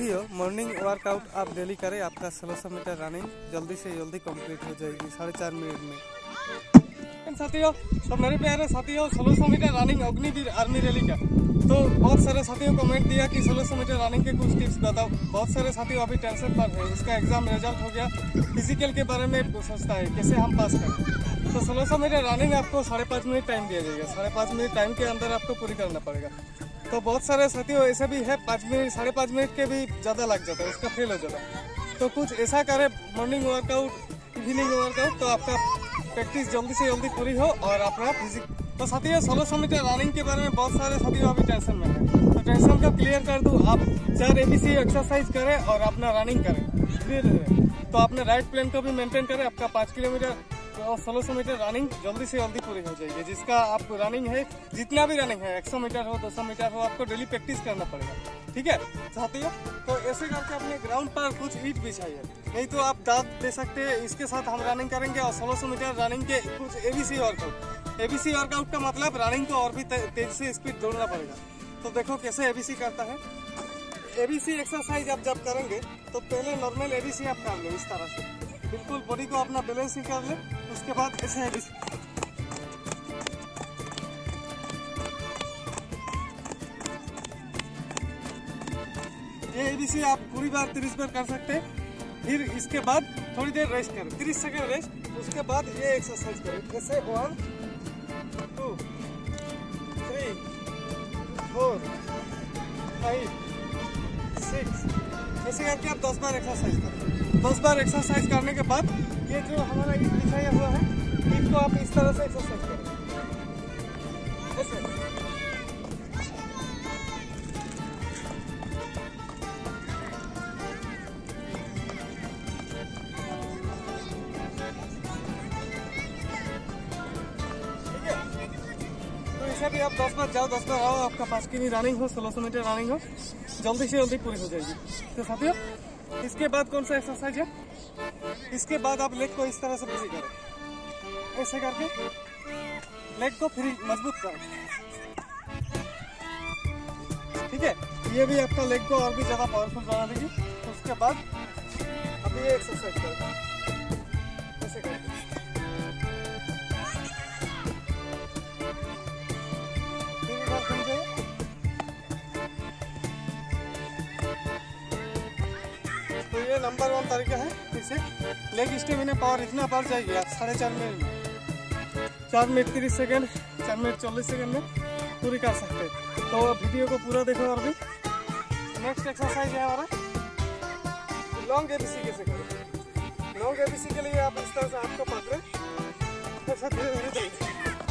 साथियों, morning workout आप daily करें, आपका 1600 मीटर रनिंग जल्दी से जल्दी कंप्लीट हो जाएगी 4.5 मिनट में। साथियों, तो मेरे प्यारे साथियों, 1600 metre running Agniveer army rally का तो बहुत सारे साथियों कमेंट दिया कि 1600 मीटर रनिंग के कुछ टिप्स बताओ। बहुत सारे साथियों अभी टेंशन पर है, उसका एग्जाम रिजल्ट हो गया, फिजिकल के बारे में सोचता है कैसे हम पास करें। तो 1600 मीटर रनिंग आपको 5.5 मिनट टाइम दिया जाएगा। 5.5 मिनट टाइम के अंदर आपको पूरी करना पड़ेगा। तो बहुत सारे साथियों ऐसे भी है 5 मिनट 5.5 मिनट के भी ज़्यादा लग जाता है, उसका फेल हो जाता है। तो कुछ ऐसा करें मॉर्निंग वर्कआउट इवनिंग वर्कआउट, तो आपका प्रैक्टिस जल्दी से जल्दी पूरी हो और अपना फिजिक। तो साथियों 1600 मीटर रनिंग के बारे में बहुत सारे साथियों अभी टेंशन में है, तो टेंशन को क्लियर कर दूँ। आप 4 ABC एक्सरसाइज करें और अपना रनिंग करें धीरे धीरे। तो अपने राइट प्लेन को भी मेंटेन करें। आपका 5 किलोमीटर 1600 मीटर रनिंग जल्दी से जल्दी पूरी हो जाएगी। जिसका आप रनिंग है, जितना भी रनिंग है, 100 मीटर हो 200 मीटर हो, आपको डेली प्रैक्टिस करना पड़ेगा। ठीक है साथियों, तो ऐसे करके अपने ग्राउंड पर कुछ ईट बिछाइए, नहीं तो आप दाद दे सकते हैं। इसके साथ हम रनिंग करेंगे और 1600 मीटर रनिंग के कुछ ABC वर्कआउट। ABC वर्कआउट का मतलब रनिंग को और भी तेज से स्पीड दौड़ना पड़ेगा। तो देखो कैसे ABC करता है। ABC एक्सरसाइज आप जब करेंगे तो पहले नॉर्मल ABC आप कर लो, इस तरह से बिल्कुल बॉडी को अपना बैलेंसिंग कर ले। उसके बाद ऐसे ABC, ये ABC आप पूरी बार 30 बार कर सकते हैं। फिर इसके बाद थोड़ी देर रेस्ट करें, 30 सेकंड रेस्ट। उसके बाद ये एक्सरसाइज करें जैसे 1 2 3 4 5 6, ऐसे करके आप 10 बार एक्सरसाइज करें। 10 बार एक्सरसाइज करने के बाद ये जो हमारा ईट बिछाया हुआ है, ईट को आप इस तरह से एक्सरसाइज करें ऐसे। भी आप 10 बार जाओ, 10 बार आओ, आपका 5 की रनिंग हो, 1600 मीटर रनिंग हो, जल्दी से जल्दी पूरी हो जाएगी। तो साथियों इसके बाद कौन सा एक्सरसाइज है, इसके बाद आप लेग को इस तरह से फ्री करें, ऐसे करके लेग को फ्री मजबूत करें। ठीक है, ये भी आपका लेग को और भी ज्यादा पावरफुल बना देगी। तो उसके बाद अब ये एक्सरसाइज करें ऐसे करके। तो ये नंबर 1 तरीका है। इसे लेग स्टेमिना पावर इतना बढ़ जाएगी आप 4.5 मिनट में, 4 मिनट 30 सेकेंड, 4 मिनट 40 सेकेंड में पूरी कर सकते हैं। तो वीडियो को पूरा देखो। और भी नेक्स्ट एक्सरसाइज है हमारा लॉन्ग ABC। कैसे करें लॉन्ग ABC के लिए आप इस तरह से हाथ को पकड़े, ऐसा धीरे धीरे देखें।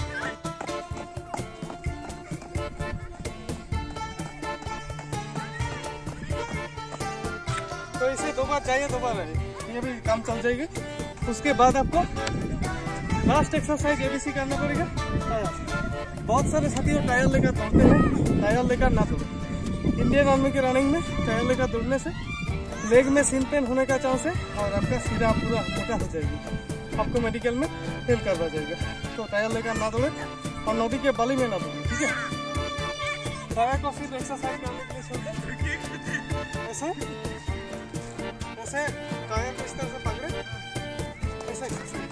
तो इसे 2 बार जाइए 2 बार रहे, ये भी काम चल जाएगी। उसके बाद आपको लास्ट एक्सरसाइज ABC करना पड़ेगा। बहुत सारे साथियों टायर लेकर दौड़ते हैं, टायर लेकर ना दौड़े। इंडियन आर्मी के रनिंग में टायर लेकर दौड़ने से लेग में सीन पेन होने का चांस है और आपका सीधा पूरा मोटा हो जाएगी, आपको मेडिकल में फेल करवा जाएगा। तो टायर लेकर ना दौड़े और नदी के बाली में ना दौड़े। ठीक है, टायर को सिर्फ एक्सरसाइज करने के लिए छोड़ ऐसे ऐसे टायर को इस तरह से पकड़े, ऐसा एक्सरसाइज।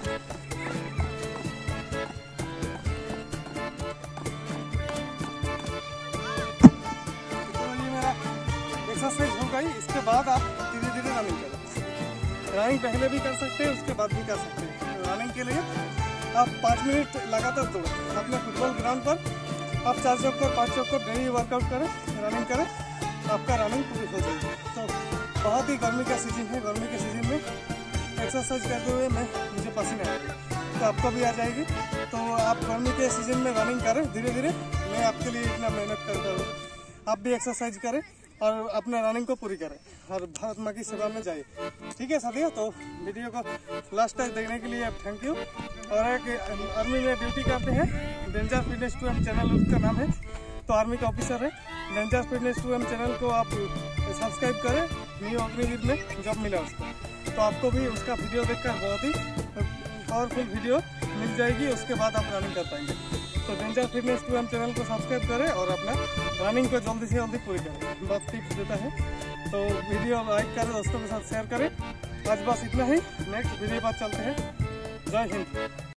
तो ये मेरा एक्सरसाइज हो गई। इसके बाद आप धीरे धीरे रनिंग करें। रनिंग पहले भी कर सकते हैं, उसके बाद भी कर सकते हैं। रनिंग के लिए आप 5 मिनट लगातार दौड़ें अपने फुटबॉल ग्राउंड पर। आप 4 चक्कर 5 चक्कर डेली वर्कआउट करें, रनिंग करें, आपका रनिंग पूरी हो जाएगी। तो बहुत ही गर्मी का सीजन है, गर्मी के सीजन में एक्सरसाइज करते हुए मुझे पसीना आएगा, तो आपको भी आ जाएगी। तो आप गर्मी के सीजन में रनिंग करें धीरे धीरे। मैं आपके लिए इतना मेहनत करता हूँ, आप भी एक्सरसाइज करें और अपने रनिंग को पूरी करें और भारत माँ की सेवा में जाए। ठीक है साथियों, तो वीडियो को लास्ट तक देखने के लिए थैंक यू। और एक आर्मी में ड्यूटी करते हैं, डेंजर फिटनेस 2M चैनल उसका नाम है, तो आर्मी का ऑफिसर है। डेंजर फिटनेस 2M चैनल को आप सब्सक्राइब करें, न्यू अग्निवीर में जॉब मिला उसको, तो आपको भी उसका वीडियो देखकर बहुत ही पावरफुल वीडियो मिल जाएगी। उसके बाद आप रनिंग कर पाएंगे। तो डेंजर फिटनेस 2M चैनल को सब्सक्राइब करें और अपना रनिंग को जल्दी से जल्दी पूरी करें। बहुत टिप्स देता है। तो वीडियो लाइक करें, दोस्तों के साथ शेयर करें। आज बस इतना ही, नेक्स्ट वीडियो पर चलते हैं। जय हिंद।